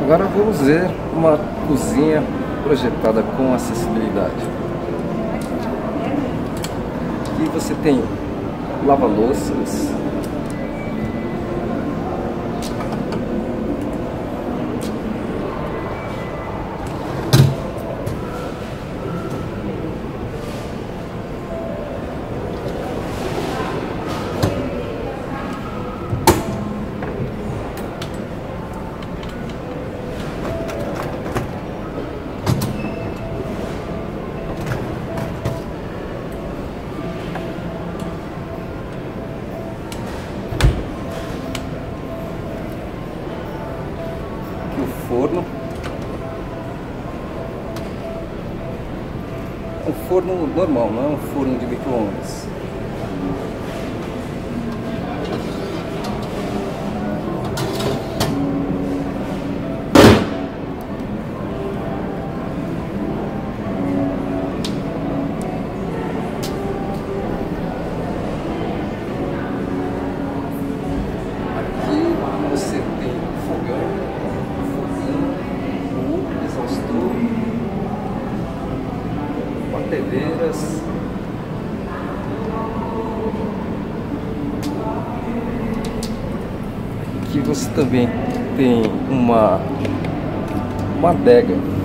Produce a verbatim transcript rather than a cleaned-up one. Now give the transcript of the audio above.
Agora vamos ver uma cozinha projetada com acessibilidade. Aqui você tem lava-louças, o forno, é um forno normal, não é um forno de micro-ondas. Aqui você tem fogão, o exaustor, batedeiras, aqui você também tem uma, uma adega.